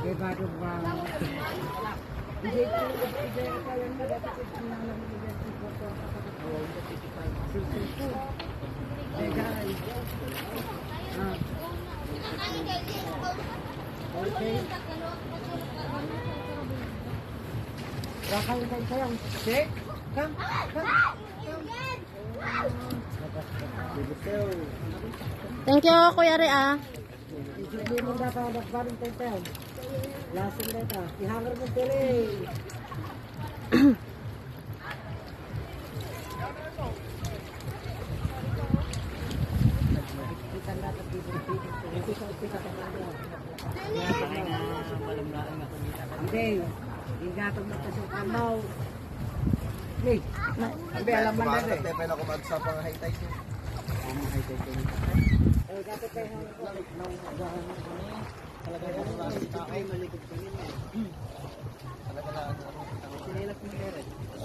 baru bang. Hindi ko ibigay ka lang na dapat itinanong mo yan si Boto. Susuko. Guys. Okay. Rakay tayo. Check. Come. Thank you, Kuya Rea. Hindi mo dapat nagbaling tayo. Lasing na ito. Ihangar mo tiri. Kita dapat dito. Hindi sa umpisa ka na. Hindi. Hindi gatong magkasukan mo. Hey. Sabi alam mo na rin. Pwede ako mag sa pang high tide yun. High tide ko. Dapat tayo ng agahan mo. Talaga yung mga tao ay malikot ko yun. Talaga na ano. Sinilap mo meron.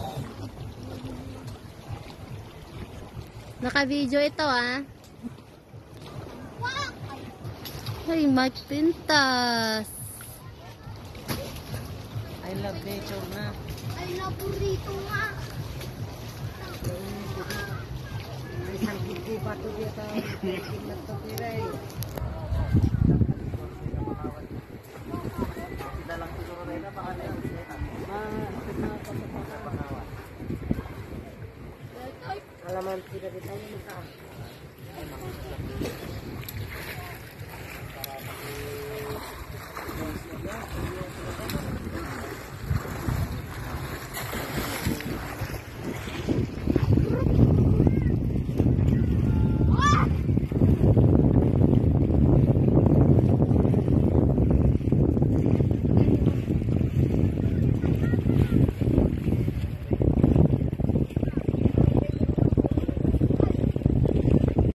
Naka-video ito ah. Ay, Mike Pintas. I love nature na. Ay, naburrito nga. May isang gigi pa ito dito. Tingnan ito piray. Sila lang siguro na yun. Baka na yun. Alaman sila dito.